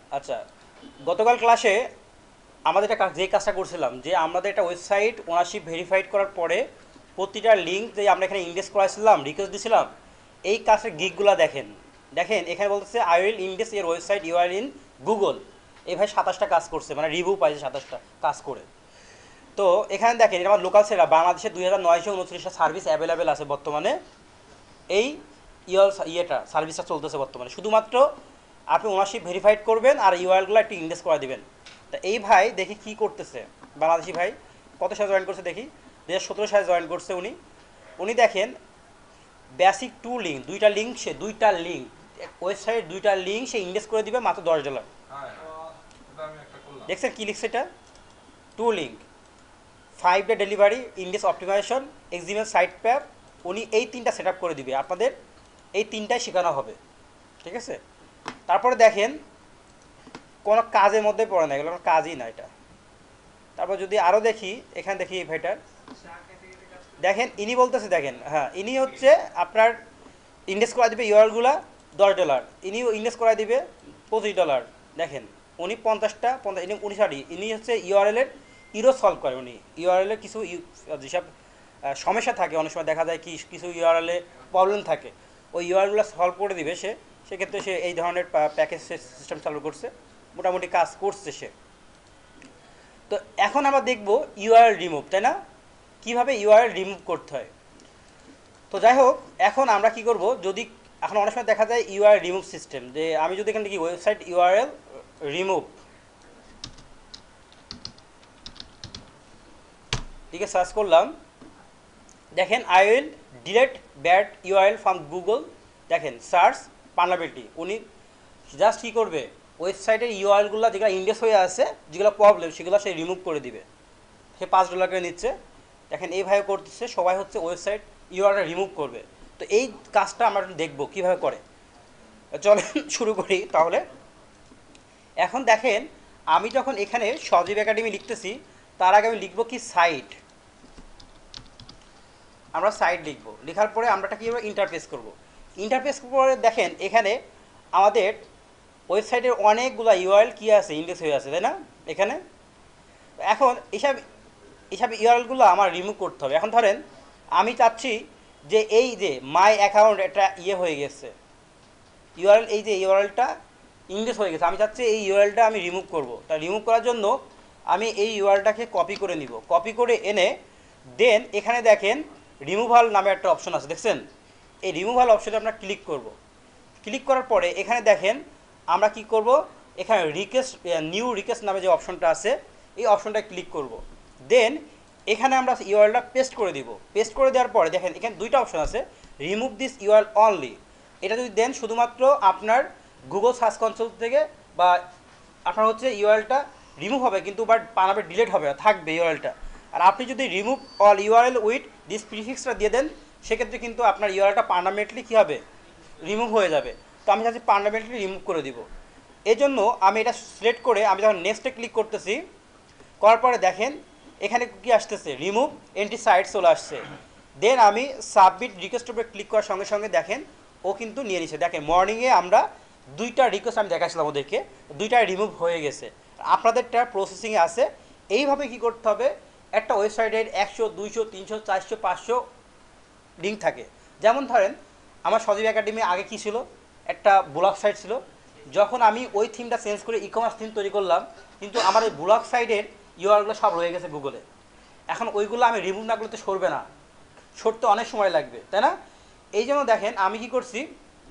আচ্ছা, গতকাল ক্লাসে আমাদের একটা যে কাজটা করছিলাম যে আমাদের একটা ওয়েবসাইট ওনারশিপ ভেরিফাইড করার পরে প্রতিটা লিঙ্ক যে আমরা এখানে ইন্ডেক্স করাইছিলাম রিকোয়েস্ট দিছিলাম, এই কাজের গিকগুলো দেখেন। দেখেন এখানে বলতেছে I will index your website URL in Google. এই ভাই 27টা কাজ করছে, মানে রিভিউ পাইছে 27টা কাজ করে। তো এখানে দেখেন এটা আমার লোকাল সেরা বাংলাদেশে 2939টা সার্ভিস অ্যাভেলেবেল আছে বর্তমানে। এই ইয়েটা সার্ভিসটা চলতেছে বর্তমানে। শুধুমাত্র আপনি ওনারশিপ ভেরিফাইড করবেন আর ইউআরএলগুলো একটু ইন্ডেক্স করে দিবেন। তা এই ভাই দেখি কি করতেছে, বাংলাদেশি ভাই কত সালে জয়েন করছে দেখি। 2017 সালে জয়েন করছে উনি। উনি দেখেন বেসিক টু লিঙ্ক, দুইটা লিঙ্ক ওয়েবসাইট, দুইটা লিঙ্ক সে ইন্ডেক্স করে দিবে মাত্র $10। দেখছেন কি লিখছে এটা? Two link, 5 day delivery, index optimization, XML site map. উনি এই তিনটা সেট আপ করে দিবে, আপনাদের এই তিনটাই শেখানো হবে, ঠিক আছে? তারপরে দেখেন কোনো কাজের মধ্যে পড়ে না, এগুলো কোনো কাজই না এটা। তারপর যদি আরও দেখি, এখানে দেখি এই ভাইটার দেখেন ইনি বলতেছে, দেখেন হ্যাঁ ইনি হচ্ছে আপনার ইন্ডেক্স করা দিবে ইউআরগুলা $10, ইনিও ইন্ডেক্স করা দিবে $25। দেখেন উনি 50 উনি সরি ইনি হচ্ছে ইউআরএলের ইরো সলভ করে। উনি ইউআরএলের কিছু যেসব সমস্যা থাকে, অনেক সময় দেখা যায় কি কিছু ইউআরএলে প্রবলেম থাকে, ওই ইউআরএলগুলো সলভ করে দিবে সে। সেক্ষেত্রে সে এই ধরনের প্যাকেজ সিস্টেম চালু করছে, মোটামুটি কাজ করছে সে। তো এখন আমরা দেখব ইউআরএল রিমুভ, তাই না? কীভাবে ইউআরএল রিমুভ করতে হয়। তো যাই হোক, এখন আমরা কি করব, যদি এখন অনেক সময় দেখা যায় ইউআরএল রিমুভ সিস্টেম, যে আমি যদি এখানে দেখি ওয়েবসাইট ইউআরএল রিমুভ, ঠিক আছে, সার্চ করলাম। দেখেন I will delete bad URL from Google. দেখেন সার্চ পার্লাবিলিটি, উনি জাস্ট কী করবে, ওয়েবসাইটের ইউআরএলগুলো যেগুলো ইন্ডেক্স হয়ে আছে, যেগুলো প্রবলেম, সেগুলো সে রিমুভ করে দিবে। সে $5 করে নিচ্ছে। দেখেন এইভাবে করতেছে, সবাই হচ্ছে ওয়েবসাইট ইউআরএল রিমুভ করবে। তো এই কাজটা আমরা দেখব কীভাবে করে। চলেন শুরু করি তাহলে। এখন দেখেন আমি যখন এখানে সজীব একাডেমি লিখতেছি, তার আগে আমি লিখব কি সাইট। আমরা সাইট লিখব, লেখার পরে আমরা কীভাবে ইন্টারফেস করব। ইন্টারফেস করে দেখেন এখানে আমাদের ওয়েবসাইটের অনেকগুলো ইউআরএল কী আছে, ইন্ডেক্স হয়ে আছে, তাই না? এখানে এখন এইসব ইউআরএলগুলো আমার রিমুভ করতে হবে। এখন ধরেন আমি চাচ্ছি যে এই যে মাই অ্যাকাউন্ট একটা হয়ে গেছে ইউআরএল, এই যে ইউআরএলটা ইন্ডেক্স হয়ে গেছে, আমি চাচ্ছি এই ইউআরএলটা আমি রিমুভ করব। তা রিমুভ করার জন্য আমি এই ইউআরএলটাকে কপি করে নিব, কপি করে এনে দেন এখানে দেখেন রিমুভাল নামে একটা অপশন আছে, দেখছেন? এই রিমুভাল অপশনে আমরা ক্লিক করব। ক্লিক করার পরে এখানে দেখেন আমরা কি করব, এখানে রিকোয়েস্ট নিউ রিকোয়েস্ট নামে যে অপশনটা আছে, এই অপশনটায় ক্লিক করব। দেন এখানে আমরা ইউআরএলটা পেস্ট করে দিব। পেস্ট করে দেওয়ার পরে দেখেন এখানে দুইটা অপশন আছে, রিমুভ দিস ইউআরএল অনলি। এটা যদি দেন শুধুমাত্র আপনার গুগল সার্চ কনসোল থেকে বা আপনার হচ্ছে ইউআরএলটা রিমুভ হবে, কিন্তু বাট পানাবে ডিলিট হবে না, থাকবে ইউআরএলটা। আর আপনি যদি remove all URL with this প্রিফিক্সটা দিয়ে দেন, সেক্ষেত্রে কিন্তু আপনার ইউআরএলটা পার্মানেন্টলি কী হবে, রিমুভ হয়ে যাবে। তো আমি চাচ্ছি পার্মানেন্টলি রিমুভ করে দিব। এই জন্য আমি এটা সিলেক্ট করে আমি যখন নেক্সটে ক্লিক করতেছি, করার পরে দেখেন এখানে কি আসতেছে, রিমুভ এন্টি সাইট চলে আসছে। দেন আমি সাবমিট রিকোয়েস্ট উপরে ক্লিক করার সঙ্গে সঙ্গে দেখেন ও কিন্তু নিয়ে নিচ্ছে। দেখেন মর্নিংয়ে আমরা দুইটা রিকোয়েস্ট আমি দেখাচ্ছিলাম ওদেরকে, দুইটা রিমুভ হয়ে গেছে, আপনাদেরটা প্রসেসিংয়ে আছে। এইভাবে কি করতে হবে, একটা ওয়েবসাইটের 100, 200, 300, 400, 500 লিঙ্ক থাকে। যেমন ধরেন আমার সজীব একাডেমি আগে কী ছিল, একটা ব্লগ সাইট ছিল। যখন আমি ওই থিমটা চেঞ্জ করে ই কমার্স থিম তৈরি করলাম, কিন্তু আমার এই ব্লগ সাইটের ইউআরএলগুলো সব রয়ে গেছে গুগলে। এখন ওইগুলো আমি রিমুভ না করলে তো সরবে না, সরতে অনেক সময় লাগবে, তাই না? এই জন্য দেখেন আমি কি করছি,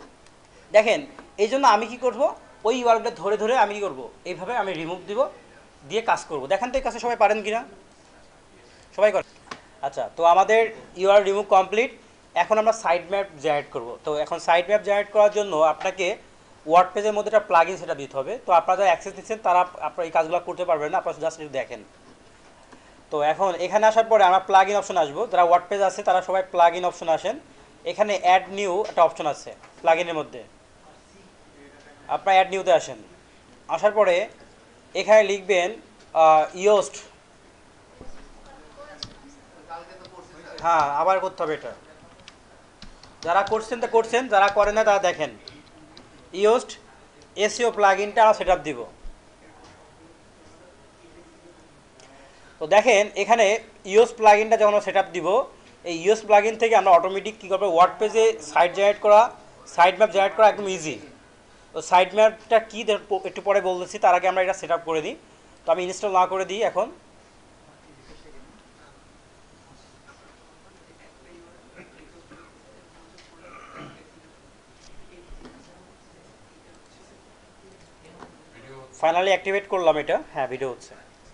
দেখেন এই জন্য আমি কি করব, ওই ইউআরএলটা ধরে ধরে আমি কী করবো, এইভাবে আমি রিমুভ দিব, দিয়ে কাজ করব। দেখেন তো এই কাজটা সবাই পারেন কিনা, সবাই করে। আচ্ছা, তো আমাদের ইউআরএল রিমুভ কমপ্লিট। এখন আমরা সাইট ম্যাপ জেনারেট করব। তো এখন সাইট ম্যাপ জেনারেট করার জন্য আপনাকে ওয়ার্ডপেজের মধ্যে একটা প্লাগইন সেটা দিতে হবে। তো আপনারা যারা অ্যাক্সেস দিচ্ছেন তারা আপনারা এই কাজগুলো করতে পারবেন না, আপনারা জাস্ট একটু দেখেন। তো এখন এখানে আসার পরে আমরা প্লাগইন অপশন আসবো। যারা ওয়ার্ডপেজ আছে তারা সবাই প্লাগইন অপশন আসেন। এখানে অ্যাড নিউ একটা অপশন আছে প্লাগইনের মধ্যে, আপনারা অ্যাড নিউতে আসেন। আসার পরে এখানে লিখবেন ইয়োস্ট। হ্যাঁ, আবার করতে হবে এটা। যারা করছেন তা করছেন, যারা করেন না তারা দেখেন ইয়োস্ট। এসইও প্লাগইনটা আমরা সেটআপ দিব। তো দেখেন এখানে ইওস প্লাগইনটা যখন আমরা সেটআপ দিব, এই ইওস প্লাগইন থেকে আমরা অটোমেটিক কী করবো, ওয়ার্ড পেজে সাইট জেনারেট করা, সাইট ম্যাপ জেনারেট করা একদম ইজি। তো সাইট ম্যাপটা কী একটু পরে বলতেছি, তার আগে আমরা এটা সেটআপ করে দিই। তো আমি ইনস্টল না করে দিই এখন। ফাইনালি অ্যাক্টিভেট করলাম এটা, হ্যাঁ ভিডিও হচ্ছে।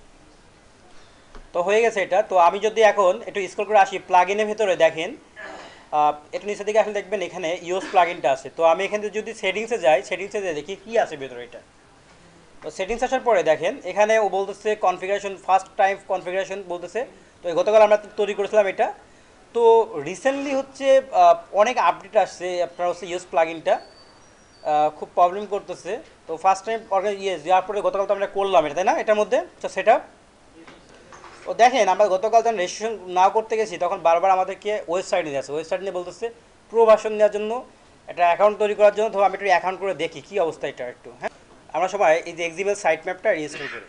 তো হয়ে গেছে এটা। তো আমি যদি এখন একটু স্ক্রল করে আসি প্লাগইনের ভেতরে, দেখেন একটু নিচের দিকে আসলে দেখবেন এখানে ইউএস প্লাগইনটা আছে। তো আমি এখানে যদি সেটিংসে যাই, সেটিংসে যাই দেখি কী আছে ভেতরে এটা। তো সেটিংস আসার পরে দেখেন এখানে ও বলতেছে কনফিগারেশন, ফার্স্ট টাইম কনফিগারেশন বলতেছে। তো গতকাল আমরা তৈরি করেছিলাম এটা। তো রিসেন্টলি হচ্ছে অনেক আপডেট আসছে আপনার হচ্ছে ইউএস প্লাগইনটা খুব প্রবলেম করতেছে। তো ফার্স্ট টাইম যাওয়ার পরে গতকাল তো আমরা করলাম এটা, তাই না? এটার মধ্যে সেট আপ। ও দেখেন আমরা গতকাল যখন রেজিস্ট্রেশন না করতে গেছি তখন বারবার আমাদেরকে ওয়েবসাইট নিয়ে যাচ্ছে, ওয়েবসাইট নিয়ে বলতেছে প্রো ভার্সন নেওয়ার জন্য, একটা অ্যাকাউন্ট তৈরি করার জন্য। তো আমি একটু অ্যাকাউন্ট করে দেখি কী অবস্থা এটা একটু। হ্যাঁ, আমরা সবাই এই যে এক্সিমেল সাইট ম্যাপটা ইনস্টল করি।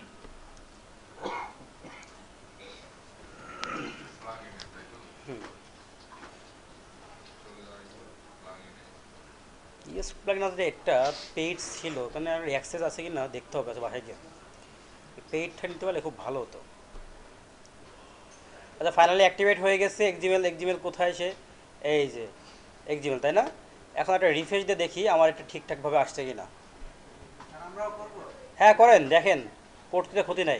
ইউএস প্লাগইন আসলে একটা পেইড ছিল, ওখানে আর অ্যাক্সেস আছে কি না দেখতে হবে, আচ্ছা বাসায় গিয়ে পেইডটা নিতে পারলে খুব ভালো হতো। আচ্ছা ফাইনালি অ্যাক্টিভেট হয়ে গেছে এক্সিমেল। এক্সিমেল কোথায় এসে, এই যে এক্সিমেল, তাই না? এখন একটা রিফ্রেশ দিয়ে দেখি আমার এটা ঠিকঠাকভাবে আসছে কি না। হ্যাঁ করেন, দেখেন পড়তে ক্ষতি নাই।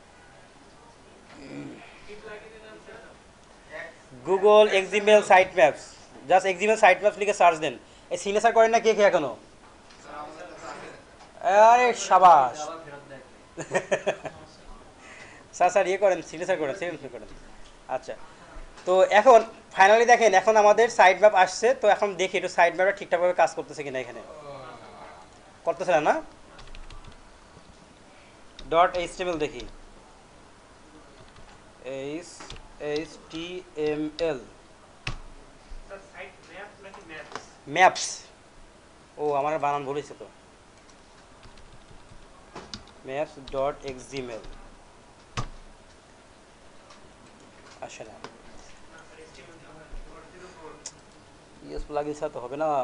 Google XML site maps, just XML site maps লিখে সার্চ দেন। এই সিগনেচার করেন না কে কে এখনো? আরে সাবাস স্যার স্যার ইয়ে করেন, সিগনেচার করেন, সিগনেচার করেন। আচ্ছা, তো এখন ফাইনালি দেখেন এখন আমাদের সাইট ম্যাপ আসছে। তো এখন দেখি একটু সাইট ম্যাপটা ঠিকঠাকভাবে কাজ করতেছে কিনা। এখানে করতেছে না, না ডট এইচটিএমএল দেখি, এইচটিএমএল ম্যাপস। ও আমার বানান ভুলেছে তো, ম্যাপস ডট এক্সিমেল আসে না। ইউএস প্লাগইন ছাড়া তো হবে না।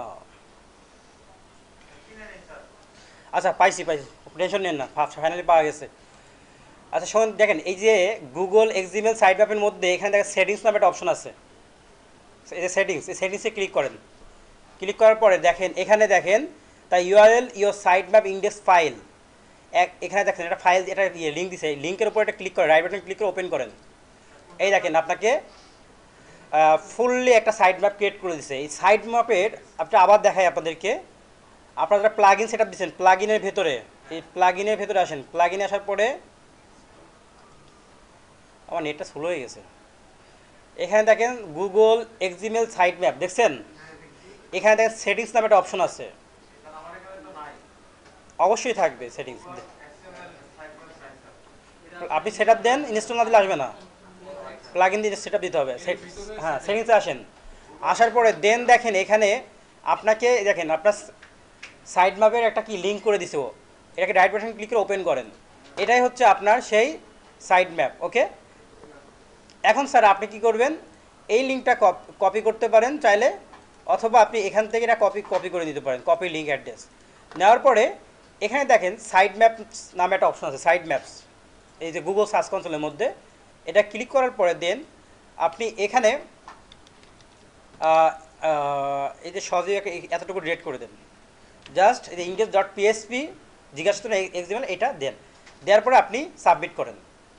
আচ্ছা পাইছি পাইছি, টেনশন নেন না, ফাইনালি পাওয়া গেছে। আচ্ছা শোন, দেখেন এই যে গুগল এক্সিমেল সাইট ম্যাপের মধ্যে এখানে দেখেন সেটিংস নামে একটা অপশন আছে। এই যে সেটিংস, এই সেটিংসে ক্লিক করেন। ক্লিক করার পরে দেখেন এখানে দেখেন তাই URL your site map index file, এখানে দেখেন একটা ফাইল, এটা লিঙ্ক দিছে, এই লিঙ্কের উপর একটা ক্লিক করে রাইট বাটন ক্লিক করে ওপেন করেন। এই দেখেন আপনাকে ফুললি একটা সাইট ম্যাপ ক্রিয়েট করে দিছে। এই সাইট ম্যাপের আপনি আবার দেখাই আপনাদেরকে, আপনারা যারা প্লাগইন সেট আপ দিচ্ছেন প্লাগইনের ভেতরে, এই প্লাগইনের ভেতরে আসেন। প্লাগইনে আসার পরে আমার নেটটা স্লো হয়ে গেছে। এখানে দেখেন গুগল এক্সিমেল সাইট ম্যাপ দেখছেন, এখানে দেখেন সেটিংস নামে একটা অপশন আছে। অবশ্যই থাকবে সেটিংস, আপনি সেট আপ দেন, ইনস্টল না দিলে আসবে না। প্লাগইন দিয়ে সেট আপ দিতে হবে। হ্যাঁ সেটিংসে আসেন, আসার পরে দেন দেখেন এখানে আপনাকে দেখেন আপনার সাইট ম্যাপের একটা কি লিঙ্ক করে দিছে ও, এটাকে রাইট বাটন ক্লিক করে ওপেন করেন। এটাই হচ্ছে আপনার সেই সাইট ম্যাপ। ওকে, এখন স্যার আপনি কি করবেন, এই লিঙ্কটা কপি করতে পারেন চাইলে, অথবা আপনি এখান থেকে এটা কপি করে দিতে পারেন, কপি লিঙ্ক অ্যাড্রেস নেওয়ার পরে এখানে দেখেন সাইট ম্যাপ নামে একটা অপশন আছে, সাইট ম্যাপস, এই যে গুগল সার্চ কনসোলের মধ্যে এটা ক্লিক করার পরে দেন আপনি এখানে এই যে সহজে এতটুকু ডিলিট করে দেন, জাস্ট এই যে ইন্ডেক্স ডট পিএসপি জিজ্ঞাসা করেন এক্সিমেল, এটা দেন, দেওয়ার পরে আপনি সাবমিট করেন।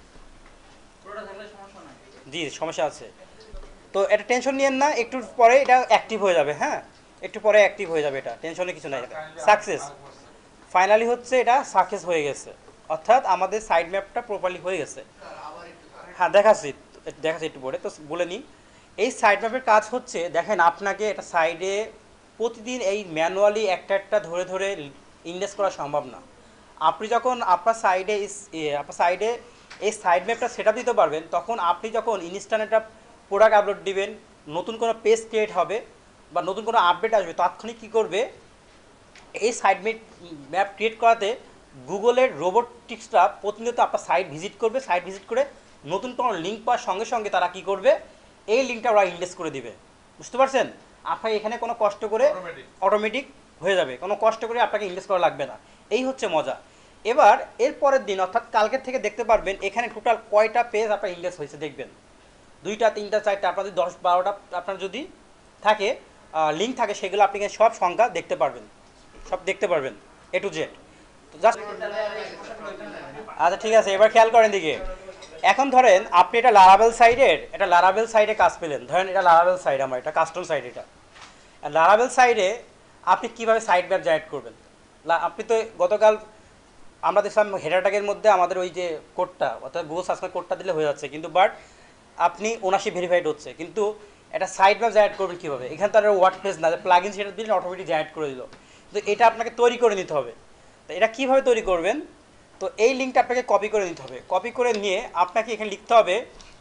জি সমস্যা আছে, তো এটা টেনশন নিয়েন না, একটু পরে এটা অ্যাক্টিভ হয়ে যাবে। হ্যাঁ একটু পরে অ্যাক্টিভ হয়ে যাবে, এটা টেনশনের কিছু নাই। এটা সাকসেস, ফাইনালি হচ্ছে এটা সাকসেস হয়ে গেছে, অর্থাৎ আমাদের সাইড ম্যাপটা প্রপারলি হয়ে গেছে। হ্যাঁ দেখাচ্ছি একটু পরে, তো বলে নিই এই সাইড ম্যাপের কাজ হচ্ছে দেখেন আপনাকে এটা সাইডে প্রতিদিন এই ম্যানুয়ালি একটা একটা ধরে ধরে ইন্ডেক্স করা সম্ভব না। আপনি যখন আপনার সাইডে এই সাইড ম্যাপটা সেট আপ দিতে পারবেন, তখন আপনি যখন ইনস্ট্যান্ট একটা প্রোডাক্ট আপলোড দিবেন, নতুন কোনো পেজ ক্রিয়েট হবে বা নতুন কোনো আপডেট আসবে, তাৎক্ষণিক কী করবে এই সাইট ম্যাপ ক্রিয়েট করাতে গুগলের রোবোটিক্সটা প্রতিনিয়ত আপনার সাইট ভিজিট করবে, সাইট ভিজিট করে নতুন কোনো লিঙ্ক পাওয়ার সঙ্গে সঙ্গে তারা কী করবে, এই লিঙ্কটা ওরা ইন্ডেক্স করে দিবে। বুঝতে পারছেন? আপনার এখানে কোনো কষ্ট করে অটোমেটিক হয়ে যাবে, কোনো কষ্ট করে আপনাকে ইন্ডেক্স করা লাগবে না। এই হচ্ছে মজা। এবার এর পরের দিন অর্থাৎ কালকের থেকে দেখতে পারবেন এখানে টোটাল কয়টা পেজ আপনার ইন্ডেক্স হয়েছে দেখবেন। 2টা 3টা 4টা আপনার যদি 10-12টা আপনার যদি থাকে লিঙ্ক থাকে, সেগুলো আপনি সব সংখ্যা দেখতে পারবেন, সব দেখতে পারবেন A to Z। তো জাস্ট আচ্ছা ঠিক আছে, এবার খেয়াল করেন দিকে। এখন ধরেন আপনি এটা লারাবেল সাইডে কাজ পেলেন, ধরেন এটা লারাবেল সাইড, আমার এটা কাস্টম সাইড। এটা লারাবেল সাইডে আপনি কীভাবে সাইড ম্যাপ জেনারেট করবেন? আপনি তো গতকাল আমরা দেখলাম হেডার ট্যাগের মধ্যে আমাদের ওই যে কোডটা অর্থাৎ গুগল সার্চ কোডটা দিলে হয়ে যাচ্ছে, কিন্তু বাট আপনি 79 ভেরিফাইড হচ্ছে, কিন্তু একটা সাইড ম্যাপ জেনারেট করবেন কীভাবে? এখানে তার ওয়ার্ডপ্রেস না, প্লাগইন সেটা দিলে অটোমেটিক জেনারেট করে দিল, তো এটা আপনাকে তৈরি করে নিতে হবে। তো এটা কীভাবে তৈরি করবেন? তো এই লিঙ্কটা আপনাকে কপি করে নিতে হবে। কপি করে নিয়ে আপনাকে এখানে লিখতে হবে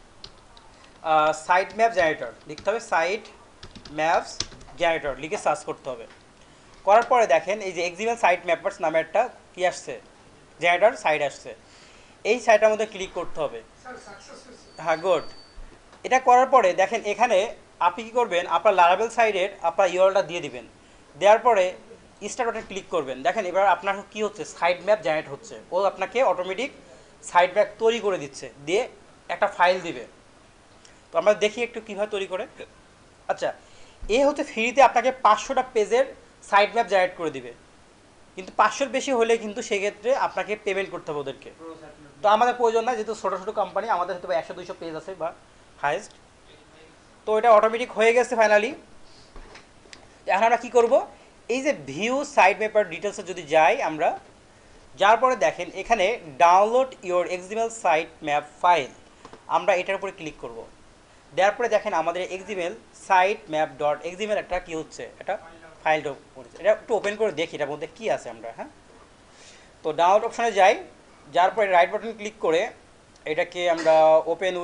সাইট ম্যাপ জেনারেটর, লিখতে হবে সাইট ম্যাপস জেনারেটর, লিখে সার্চ করতে হবে। করার পরে দেখেন এই যে এক্সিমেল সাইট ম্যাপার্স নামে একটা কী আসছে, জেনারেটর সাইট আসছে। এই সাইটের মধ্যে ক্লিক করতে হবে। হ্যাঁ, গুড। এটা করার পরে দেখেন এখানে আপনি কী করবেন, আপনার লারাবেল সাইডের আপনার ইউআরএলটা দিয়ে দিবেন। দেওয়ার পরে স্টার্ট বাটনে ক্লিক করবেন। দেখেন এবার আপনার কী হচ্ছে, সাইট ম্যাপ জেনারেট হচ্ছে। ও আপনাকে অটোমেটিক সাইট ম্যাপ তৈরি করে দিচ্ছে, দিয়ে একটা ফাইল দিবে। তো আমরা দেখি একটু কীভাবে তৈরি করে। আচ্ছা, এ হচ্ছে ফ্রিতে আপনাকে 500টা পেজের সাইট ম্যাপ জেনারেট করে দিবে, কিন্তু 500-র বেশি হলে কিন্তু সেক্ষেত্রে আপনাকে পেমেন্ট করতে হবে ওদেরকে। তো আমাদের প্রয়োজন না, যেহেতু ছোটো ছোটো কোম্পানি, আমাদের হয়তো 100-200 পেজ আছে বা হাইয়েস্ট। তো এটা অটোমেটিক হয়ে গেছে ফাইনালি। এখন আমরা কী করবো, এই যে ভিউ সাইট ম্যাপার ডিটেলসে যদি যাই আমরা, যার পরে দেখেন এখানে download your XML site map file, আমরা এটার উপরে ক্লিক করব। দেওয়ার পরে দেখেন আমাদের XML site map dot XML একটা কী হচ্ছে, এটা ফাইলটা এটা একটু ওপেন করে দেখি এটার মধ্যে কী আছে আমরা। হ্যাঁ, তো ডাউনলোড অপশানে যাই, যার পরে রাইট বাটন ক্লিক করে এটাকে আমরা ওপেন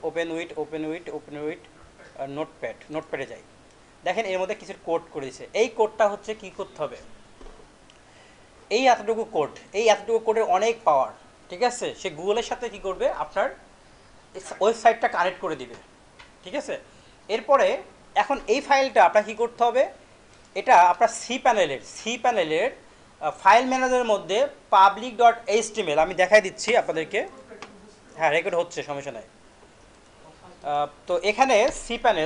উইথ নোটপ্যাডে যাই। দেখেন এর মধ্যে কিছু কোড করে দিয়েছে। এই কোডটা হচ্ছে কী করতে হবে, এই এতটুকু কোডের অনেক পাওয়ার, ঠিক আছে? সে গুগলের সাথে কী করবে, আপনার ওয়েবসাইটটা কানেক্ট করে দিবে, ঠিক আছে? এরপরে এখন এই ফাইলটা আপনার কী করতে হবে, এটা আপনার সি প্যানেলের ফাইল ম্যানেজারের মধ্যে public.html আমি দেখাই দিচ্ছি আপনাদেরকে। হ্যাঁ, রেকর্ড হচ্ছে, সমস্যা নাই। তো এখানে সি প্যানেল,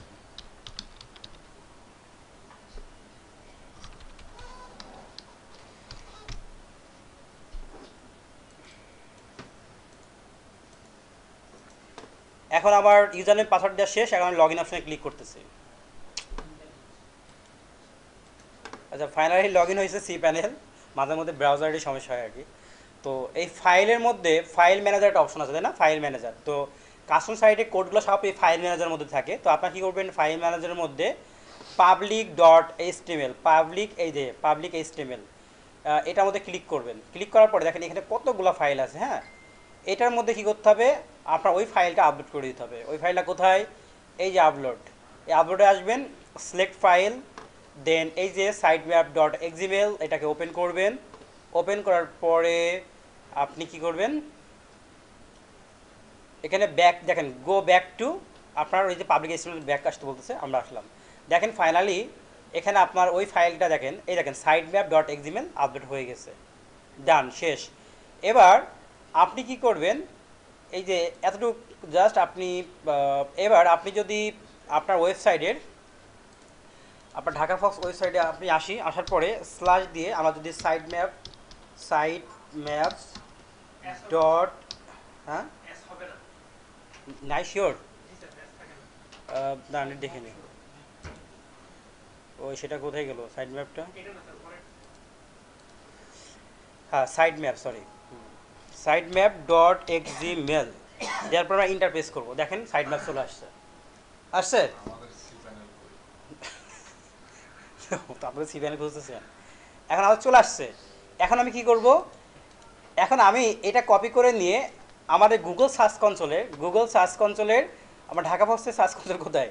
এখন আমার ইউজার নেম পাসওয়ার্ড দেওয়া শেষ, এখন আমি লগ ইন অপশানে ক্লিক করতেছি। আচ্ছা, ফাইনালি লগ ইন হয়েছে সি প্যানেল। মাঝে মধ্যে ব্রাউজারেরই সমস্যা হয় আর কি। তো এই ফাইলের মধ্যে ফাইল ম্যানেজার একটা অপশন আছে, তাই না? File manager. তো কাস্টম সাইটে কোডগুলো সব এই ফাইল ম্যানেজারের মধ্যে থাকে। তো আপনার কী করবেন, ফাইল ম্যানেজারের মধ্যে public.html, পাবলিক এইচটিএমএল, এটার মধ্যে ক্লিক করবেন। ক্লিক করার পরে দেখেন এখানে কতগুলো ফাইল আছে। হ্যাঁ, এটার মধ্যে কী করতে হবে, আপনার ওই ফাইলটা আপলোড করে দিতে হবে। ওই ফাইলটা কোথায়, এই যে আপলোড, এই আপলোডে আসবেন, সিলেক্ট ফাইল, দেন এই যে সাইট ম্যাপ ডট এক্সিমেল, এটাকে ওপেন করবেন। ওপেন করার পরে আপনি কি করবেন, এখানে ব্যাক দেখেন, গো ব্যাক টু আপনার ওই যে পাবলিক এইচটিএমএল ব্যাক আসতে বলতেছে, আমরা আসলাম। দেখেন ফাইনালি এখানে আপনার ওই ফাইলটা দেখেন, এই দেখেন site map dot XML upload হয়ে গেছে, ডান, শেষ। এবার আপনি কি করবেন, এই যে এতটুকু জাস্ট আপনি, এবার আপনি যদি আপনার ওয়েবসাইটের, আপনার ঢাকা ফক্স ওয়েবসাইটে আপনি আসার পরে স্ল্যাশ দিয়ে আমরা যদি সাইট ম্যাপস ডট, হ্যাঁ নাই শিওর, না দেখে নি ওই সেটা কোথায় গেল সাইট ম্যাপটা, হ্যাঁ সাইট ম্যাপ ডট এক্সিমেল দেওয়ার পর আমরা ইন্টারফেস করবো। দেখেন সাইট ম্যাপ চলে আসছে তো আপনাদের সি প্যানেল খুঁজতেছেন, এখন আমার চলে আসছে। এখন আমি কি করব, এখন আমি এটা কপি করে নিয়ে আমাদের গুগল সার্চ কনসোলের আমার ঢাকা ফক্সের সার্চ কনসোল কোথায়,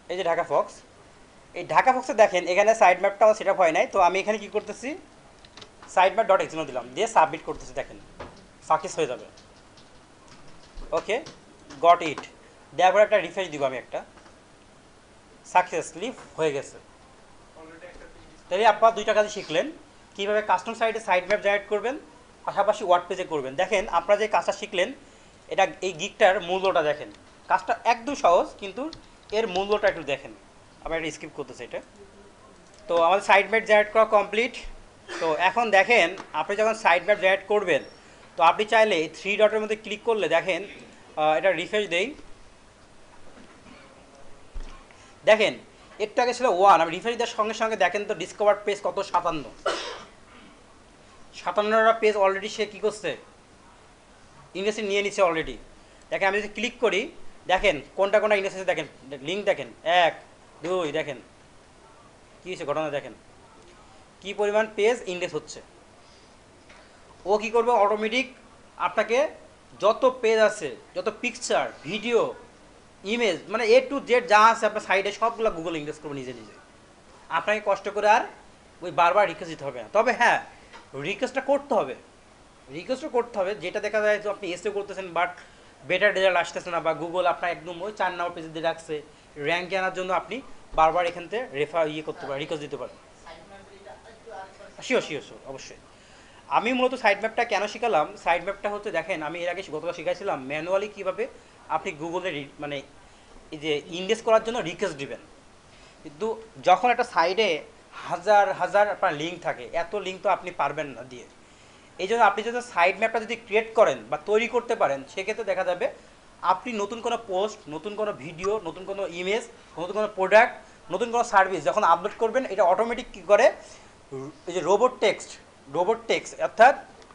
এই যে ঢাকা ফক্স, এই ঢাকা ফক্সে দেখেন এখানে সাইড ম্যাপটা আমার সেট আপ হয় নাই, তো আমি এখানে কী করতেছি, সাইড ম্যাপ ডট এক্সএমএল দিলাম, দিয়ে সাবমিট করতেছি, দেখেন সাকসেস হয়ে যাবে। ওকে, গট ইট, দেওয়ার পরে একটা রিফ্রেশ দিব আমি, একটা সাকসেসফুলি হয়ে গেছে। তাহলে আপনারা দুইটা কাজই শিখলেন, কীভাবে কাস্টম সাইটে সাইড ম্যাপ জেনারেট করবেন, পাশাপাশি ওয়ার্ড পেজে করবেন। দেখেন আপনারা যে কাজটা শিখলেন, এটা এই গিকটার মূল্যটা দেখেন, কাজটা একদম সহজ, কিন্তু এর মূল্যটা একটু দেখেন। আমি একটা স্কিপ করতেছি এটা। তো আমাদের সাইড ম্যাপ জেনারেট করা কমপ্লিট। তো এখন দেখেন আপনি যখন সাইড ম্যাপ জেনারেট করবেন, তো আপনি চাইলে এই 3 ডটের মধ্যে ক্লিক করলে দেখেন, এটা রিফ্রেশ দেই, দেখেন একটু আগে ছিল 1, আমি রিফ্রেশ দেওয়ার সঙ্গে সঙ্গে দেখেন তো ডিসকভার পেজ কত, 57টা পেজ অলরেডি সে কী করছে, ইন্ডেক্সে নিয়ে নিচ্ছে অলরেডি। দেখেন আমি যদি ক্লিক করি, দেখেন কোনটা কোনটা ইন্ডেক্স আছে, দেখেন লিঙ্ক দেখেন 1 2, দেখেন কী হচ্ছে ঘটনা, দেখেন কী পরিমাণ পেজ ইন্ডেক্স হচ্ছে। ও কী করবে, অটোমেটিক আপনাকে যত পেজ আছে, যত পিকচার, ভিডিও, ইমেজ, মানে A to Z যা আছে আপনার সাইডে সবগুলো গুগল ইন্ডেক্স করবে নিজে নিজে। আপনাকে কষ্ট করে আর ওই বারবার রিকোয়েস্ট দিতে হবে না। তবে হ্যাঁ, রিকোয়েস্টটা করতে হবে, যেটা দেখা যায় যে আপনি এসে করতেছেন বাট বেটার রেজাল্ট আসতেছে না, বা গুগল আপনার একদম ওই 4 নম্বর পেজে দিয়ে রাখছে, র্যাঙ্ক আনার জন্য আপনি বারবার এখান থেকে করতে পারেন, রিকোয়েস্ট দিতে পারেন। শিওর অবশ্যই। আমি মূলত সাইড ম্যাপটা কেন শিখালাম, সাইড ম্যাপটা হচ্ছে দেখেন আমি এর আগে গতবার শিখাইছিলাম ম্যানুয়ালি কীভাবে আপনি গুগলে মানে এই যে ইন্ডেক্স করার জন্য রিকোয়েস্ট দিবেন। কিন্তু যখন একটা সাইডে হাজার হাজার আপনার লিঙ্ক থাকে, এত লিঙ্ক তো আপনি পারবেন না দিয়ে। এই জন্য আপনি যদি সাইড ম্যাপটা যদি ক্রিয়েট করেন বা তৈরি করতে পারেন, সেক্ষেত্রে দেখা যাবে আপনি নতুন কোনো পোস্ট, নতুন কোনো ভিডিও, নতুন কোনো ইমেজ, নতুন কোনো প্রোডাক্ট, নতুন কোনো সার্ভিস যখন আপলোড করবেন, এটা অটোমেটিক কী করে, এই যে রোবট টেক্সট অর্থাৎ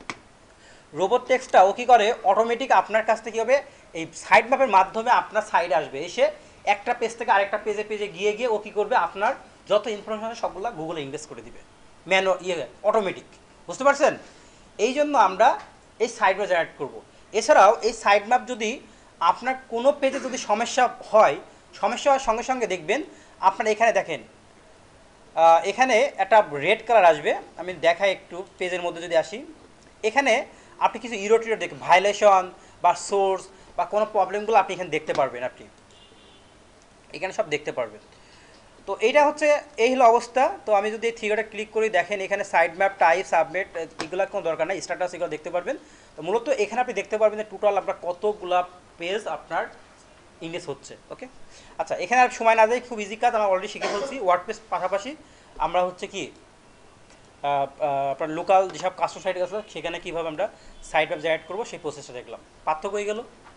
রোবট টেক্সটটা ও কী করে, অটোমেটিক আপনার কাছ থেকে কী হবে, এই সাইড ম্যাপের মাধ্যমে আপনার সাইডে আসবে, এসে একটা পেজ থেকে আরেকটা পেজে গিয়ে ও কী করবে, আপনার যত ইনফরমেশন আছে সবগুলো গুগলে ইনভেস্ট করে দিবে, অটোমেটিক। বুঝতে পারছেন? এই জন্য আমরা এই সাইড ম্যাপ জেনারেট করব। এছাড়াও এই সাইড ম্যাপ যদি আপনার কোনো পেজে যদি সমস্যা হওয়ার সঙ্গে সঙ্গে দেখবেন আপনার এখানে দেখেন, এখানে একটা রেড কালার আসবে, আমি দেখাই একটু পেজের মধ্যে যদি আসি, এখানে আপনি কিছু ইরোটিরো দেখবেন, ভায়োলেশন বা সোর্স বা কোনো প্রবলেমগুলো আপনি এখানে দেখতে পারবেন, আপনি এখানে সব দেখতে পারবেন। তো এইটা হচ্ছে এই হলো অবস্থা। তো আমি যদি এই থ্রিডটে ক্লিক করি, দেখেন এখানে সাইড ম্যাপ, টাইপ, সাবমিট, এগুলোর কোনো দরকার নেই, স্ট্যাটাস এগুলো দেখতে পারবেন। তো মূলত এখানে আপনি দেখতে পারবেন যে টোটাল আপনার কতগুলা পেজ আপনার ইন্ডেক্স হচ্ছে। ওকে, আচ্ছা, এখানে আর সময় না যায়, খুব ইজি কাজ আমরা অলরেডি শিখে ফেলছি। ওয়ার্ডপ্রেস পাশাপাশি আমরা হচ্ছে কি আপনার লোকাল যেসব কাস্টম সাইট আছে সেখানে কীভাবে আমরা সাইট ম্যাপ জেনারেট করবো সেই প্রসেসটা দেখলাম। পার্থক্য হয়ে গেল,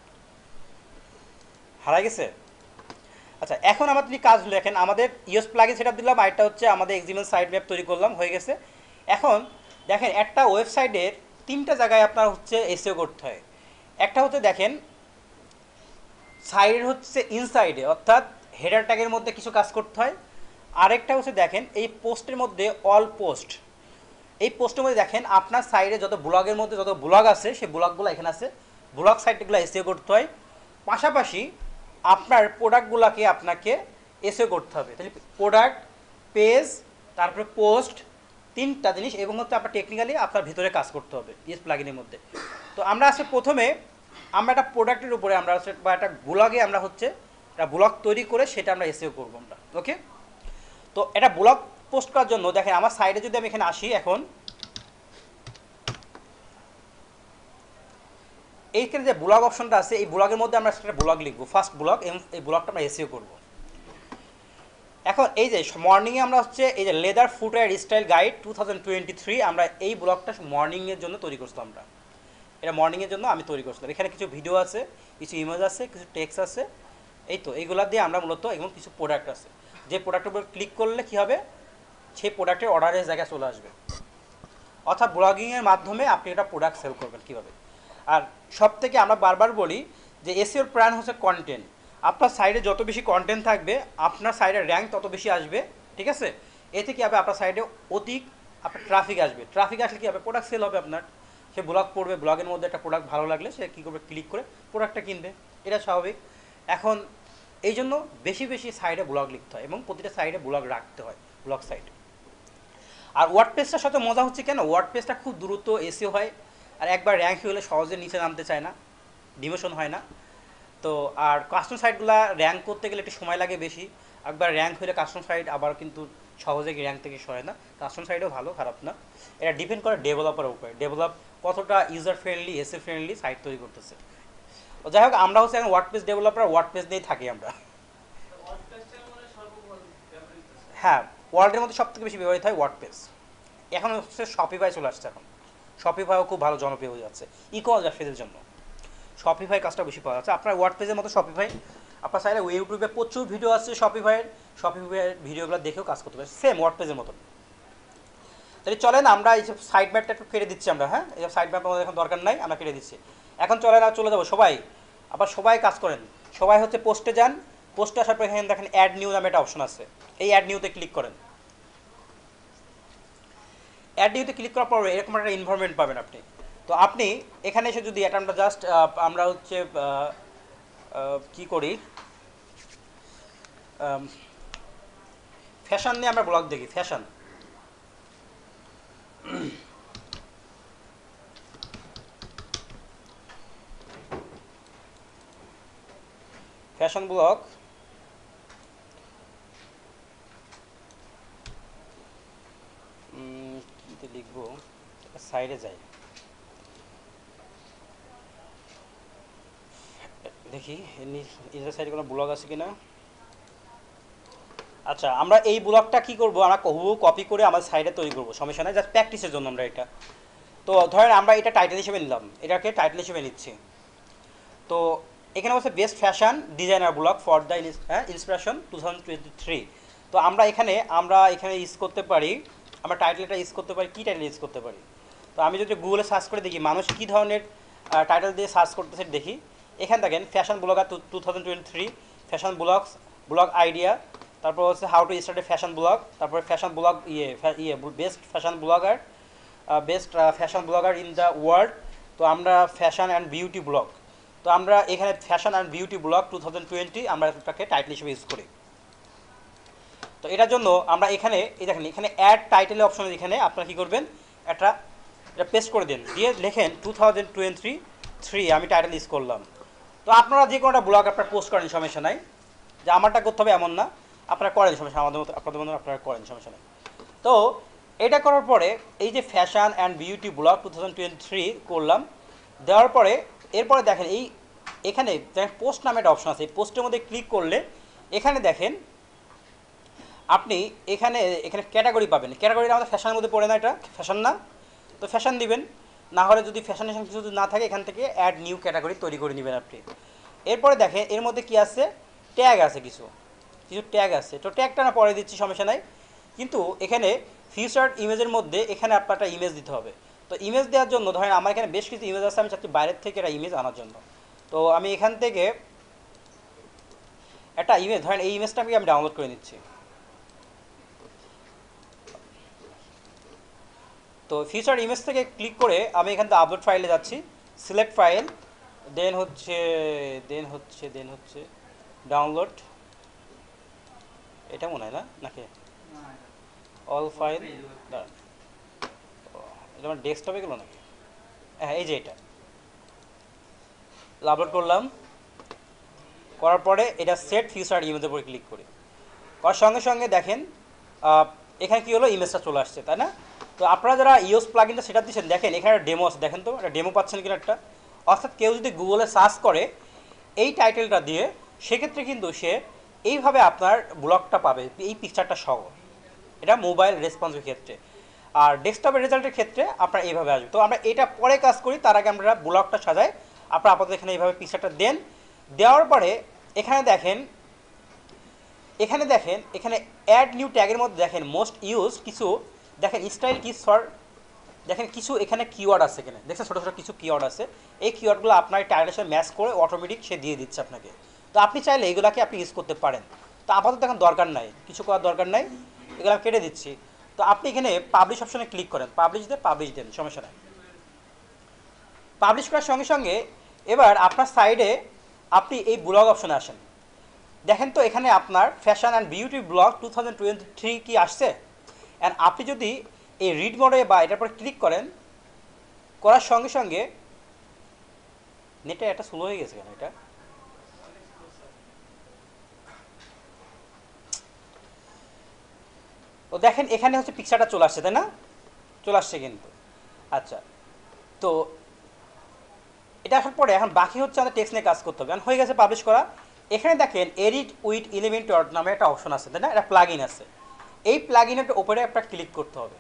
হারাই গেছে। আচ্ছা, এখন আমাদের কি কাজ হলো, দেখেন আমাদের ইউএস প্লাগইন সেটআপ দিলাম, আরেকটা হচ্ছে আমাদের এক্সএমএল সাইট ম্যাপ তৈরি করলাম, হয়ে গেছে। এখন দেখেন একটা ওয়েবসাইটের 3টা জায়গায় আপনার হচ্ছে এসইও করতে হয়। একটা হচ্ছে দেখেন সাইডের হচ্ছে ইনসাইডে, অর্থাৎ হেডার ট্যাগের মধ্যে কিছু কাজ করতে হয়। আরেকটা হচ্ছে দেখেন এই পোস্টের মধ্যে অল পোস্ট, এই পোস্টের মধ্যে দেখেন আপনার সাইডে যত ব্লগের মধ্যে যত ব্লগ আছে সেই ব্লগগুলো এখানে আছে, ব্লগ সাইটগুলো এসইও করতে হয়। পাশাপাশি আপনার প্রোডাক্টগুলোকে আপনাকে এসইও করতে হবে। তাহলে প্রোডাক্ট, পেজ, তারপরে পোস্ট, 3টা জিনিস, এবং হচ্ছে আপনার টেকনিক্যালি আপনার ভিতরে কাজ করতে হবে ইউএস প্লাগইনের মধ্যে। তো আমরা আসলে প্রথমে আমরা একটা প্রোডাক্টের উপরে আমরা বা একটা ব্লগে আমরা হচ্ছে একটা ব্লগ তৈরি করে সেটা আমরা এসইও করবো আমরা। ওকে, তো এটা ব্লগ পোস্ট করার জন্য দেখেন আমার সাইডে যদি আমি এখানে আসি, এখন এইখানে যে ব্লগ অপশনটা আছে, এই ব্লগের মধ্যে আমরা একটা ব্লগ লিখবো, ফার্স্ট ব্লগ, এই ব্লগটা আমরা এসইও করব। এখন এই যে মর্নিংয়ে আমরা হচ্ছে এই যে লেদার ফুটওয়্যার স্টাইল গাইড 2023, আমরা এই ব্লগটা মর্নিংয়ের জন্য তৈরি করছিলাম। আমরা এটা মর্নিংয়ের জন্য আমি তৈরি করছিলাম। এখানে কিছু ভিডিও আছে, কিছু ইমেজ আছে, কিছু টেক্সট আছে, এই তো এইগুলা দিয়ে আমরা মূলত, এবং কিছু প্রোডাক্ট আছে, যে প্রোডাক্টের উপর ক্লিক করলে কী হবে, সেই প্রোডাক্টের অর্ডারের জায়গায় চলে আসবে। অর্থাৎ ব্লগিংয়ের মাধ্যমে আপনি একটা প্রোডাক্ট সেল করবেন কীভাবে। আর সব থেকে আমরা বারবার বলি যে এসইওর প্ল্যান হচ্ছে কন্টেন্ট। আপনার সাইডে যত বেশি কন্টেন্ট থাকবে আপনার সাইডের র্যাঙ্ক তত বেশি আসবে, ঠিক আছে। এতে কী হবে, আপনার সাইডে অধিক আপনার ট্রাফিক আসবে, ট্রাফিক আসলে কী হবে, প্রোডাক্ট সেল হবে আপনার। সে ব্লগ পড়বে, ব্লগের মধ্যে একটা প্রোডাক্ট ভালো লাগলে সে কী করবে, ক্লিক করে প্রোডাক্টটা কিনবে, এটা স্বাভাবিক। এখন এই জন্য বেশি বেশি সাইডে ব্লগ লিখতে হয় এবং প্রতিটা সাইডে ব্লগ রাখতে হয়, ব্লগ সাইড। আর ওয়ার্ডপ্রেসটার সাথে মজা হচ্ছে কেন, ওয়ার্ডপ্রেসটা খুব দ্রুত এসিও হয়, আর একবার র্যাঙ্ক হলে সহজে নিচে নামতে চায় না, ডিমোশন হয় না। তো আর কাস্টম সাইটগুলো র্যাঙ্ক করতে গেলে একটু সময় লাগে বেশি, একবার র্যাঙ্ক হলে কাস্টম সাইট আবার কিন্তু সহজে র্যাঙ্ক থেকে সরে না। কাস্টম সাইটও ভালো, খারাপ না, এটা ডিপেন্ড করে ডেভেলপারের উপরে, ডেভেলপ কতটা user friendly, SEO friendly site তৈরি করতেছে। তো যাই হোক, আমরা হচ্ছে এখন ওয়ার্ডপ্রেস ডেভেলপার, ওয়ার্ডপ্রেস নিয়েই থাকি আমরা। হ্যাঁ, ওয়ার্ল্ডের মধ্যে সব থেকে বেশি ব্যবহৃত হয় ওয়ার্ডপ্রেস। এখন হচ্ছে শপিফাই চলে আসছে, এখন শপিফাইও খুব ভালো জনপ্রিয় হয়ে যাচ্ছে ই কমার্স ব্যবসায়ীদের জন্য। শপিফাই কাজটা বেশি পাওয়া যাচ্ছে। আপনার ওয়ার্ডপ্রেসের মতো শপিফাই, আপনার চাইলে ইউটিউবে প্রচুর ভিডিও আছে শপিফাইয়ের, শপিফাইয়ের ভিডিওগুলো দেখেও কাজ করতে পারে সেম ওয়ার্ডপ্রেসের মতো। তাহলে চলেন আমরা এই যে সাইড ম্যাপটা একটু কেটে দিচ্ছি আমরা, হ্যাঁ এই সাইড ম্যাপ আমাদের এখন দরকার নাই, আমরা কেটে দিচ্ছি। এখন চলেন আর চলে যাবো সবাই, আবার সবাই কাজ করেন, সবাই হচ্ছে পোস্টে যান। পোস্টে আসার পর এখানে দেখেন অ্যাড নিউ নামে একটা অপশন আছে, এই অ্যাড নিউতে ক্লিক করেন। অ্যাড নিউতে ক্লিক করার পর এরকম একটা ইনভারমেন্ট পাবেন আপনি। তো আপনি এখানে এসে যদি এটা আমরা জাস্ট আমরা হচ্ছে কি করি, ফ্যাশন নিয়ে আমরা ব্লগ দেখি, ফ্যাশন ফ্যাশন ব্লগ কীতে লিখবো, সাইডে যাই দেখি এর সাইডে কোনো ব্লগ আছে কিনা। আচ্ছা, আমরা এই ব্লগটা কি করব, আমরা হুবহু কপি করে আমার সাইডে তৈরি করব, সমস্যা নাই, জাস্ট প্র্যাকটিসের জন্য আমরা এটা। তো ধরেন আমরা এটা টাইটেল হিসেবে নিলাম, এটাকে টাইটেল হিসেবে নিচ্ছি। তো এখানে হচ্ছে best fashion designer blog for the inspiration 2023। তো আমরা এখানে ইউজ করতে পারি, আমরা টাইটেলটা ইউজ করতে পারি, কী টাইটেল ইউজ করতে পারি। তো আমি যদি গুগলে সার্চ করে দেখি মানুষ কী ধরনের টাইটেল দিয়ে সার্চ করতেছে দেখি, এখানে দেখেন fashion blogger 2023, fashion blogs, blog idea, তারপর হচ্ছে how to start a fashion blog, তারপরে fashion blog best fashion blogger, best fashion blogger in the world. তো আমরা ফ্যাশন অ্যান্ড বিউটি ব্লগ, তো আমরা এখানে ফ্যাশন অ্যান্ড বিউটি ব্লগ 2020 আমরা এটাকে টাইটেল হিসেবে ইউজ করি। তো এটার জন্য আমরা এখানে এই দেখেন এখানে অ্যাড টাইটেলের অপশন, এখানে আপনারা কী করবেন, এটা পেস্ট করে দেন, দিয়ে লেখেন 2023 আমি টাইটেল ইউজ করলাম। তো আপনারা যে কোনোটা ব্লগ আপনারা পোস্ট করেন, সমস্যা নাই, যে আমারটা করতে হবে এমন না, আপনারা করেন সমস্যা, আমাদের মতো আপনাদের মতো আপনারা করেন সমস্যা নেই। তো এটা করার পরে এই যে ফ্যাশন অ্যান্ড বিউটি ব্লগ 2023 করলাম, দেওয়ার পরে এরপরে দেখেন এখানে পোস্ট নামে একটা অপশন আছে, এই পোস্টের মধ্যে ক্লিক করলে এখানে দেখেন আপনি এখানে ক্যাটাগরি পাবেন। ক্যাটাগরিটা আমাদের ফ্যাশনের মধ্যে পড়ে না, এটা ফ্যাশন না, তো ফ্যাশন দিবেন। না হলে যদি ফ্যাশনের সঙ্গে কিছু না থাকে, এখান থেকে অ্যাড নিউ ক্যাটাগরি তৈরি করে নেবেন আপনি। এরপরে দেখেন এর মধ্যে কি আছে, ট্যাগ আছে, কিছু ট্যাগ আছে। তো ট্যাগটা না পরে দিচ্ছি, সমস্যা নাই। কিন্তু এখানে ফিচার্ড ইমেজের মধ্যে এখানে আপনার একটা ইমেজ দিতে হবে। তো ইমেজ দেওয়ার জন্য ধরেন আমার এখানে বেশ কিছু ইমেজ আছে, আমি চাচ্ছি বাইরের থেকে একটা ইমেজ আনার জন্য। তো আমি এখান থেকে একটা ইমেজ, ধরেন এই ইমেজটা আমি ডাউনলোড করে নিচ্ছি। তো ফিচার ইমেজ থেকে ক্লিক করে আমি এখান থেকে আপলোড ফাইলে যাচ্ছি, সিলেক্ট ফাইল, দেন হচ্ছে ডাউনলোড, এটা মনে হয় না নাকি অল ফাইল, এটা আমার ডেস্কটপে গেলো নাকি, হ্যাঁ এই যে এটা আপলোড করলাম। করার পরে এটা সেট ফিচার ইমেজের উপরে ক্লিক করি, করার সঙ্গে সঙ্গে দেখেন এখানে কী হলো, ইমেজটা চলে আসছে, তাই না। তো আপনারা যারা ইওস প্লাগইনটা সেট আপ দিচ্ছেন, দেখেন এখানে একটা ডেমো আছে, দেখেন তো একটা ডেমো পাচ্ছেন কিনা একটা। অর্থাৎ কেউ যদি গুগলে সার্চ করে এই টাইটেলটা দিয়ে, সেক্ষেত্রে কিন্তু সে এইভাবে আপনার ব্লগটা পাবে, এই পিকচারটা সহ। এটা মোবাইল রেসপন্সের ক্ষেত্রে, আর ডেস্কটপের রেজাল্টের ক্ষেত্রে আপনার এইভাবে আসবে। তো আমরা এটা পরে কাজ করি, তার আগে আমরা ব্লগটা সাজাই। আপনারা আপাতত এখানে এইভাবে পিকচারটা দেন, দেওয়ার পরে এখানে দেখেন এখানে অ্যাড নিউ ট্যাগের মধ্যে দেখেন মোস্ট ইউজ কিছু, দেখেন স্টাইল কিস ফর, দেখেন কিছু এখানে কিওয়ার্ড আছে, এখানে দেখছেন ছোটো ছোটো কিছু কিওয়ার্ড আছে। এই কিওয়ার্ডগুলো আপনার টাইটেলের সাথে ম্যাচ করে অটোমেটিক সে দিয়ে দিচ্ছে আপনাকে। তো আপনি চাইলে এইগুলোকে আপনি ইউজ করতে পারেন। তো আপাতত এখন দরকার নাই, কিছু করার দরকার নাই, এগুলো আমি কেটে দিচ্ছি। তো আপনি এখানে পাবলিশ অপশনে ক্লিক করেন, পাবলিশ দেন, সমস্যা নাই। পাবলিশ করার সঙ্গে সঙ্গে এবার আপনার সাইডে আপনি এই ব্লগ অপশনে আসেন। দেখেন তো এখানে আপনার ফ্যাশন অ্যান্ড বিউটি ব্লগ 2023 কি আসছে। অ্যান্ড আপনি যদি এই রিড মোডে বা এটার পর ক্লিক করেন, করার সঙ্গে সঙ্গে নেটটা একটা স্লো হয়ে গেছে কেন এটা। তো দেখেন এখানে হচ্ছে পিকচারটা চলে আসছে, তাই না? চলে আসছে কিন্তু। আচ্ছা, তো এটা আসার পরে এখন বাকি হচ্ছে আমাদের টেক্সট নিয়ে কাজ করতে হবে। হয়ে গেছে পাবলিশ করা। এখানে দেখেন এডিট উইথ এলিমেন্টর নামে একটা অপশন আছে, তাই না? একটা প্লাগ ইন আছে। এই প্লাগ ইনের উপরে একটা ক্লিক করতে হবে।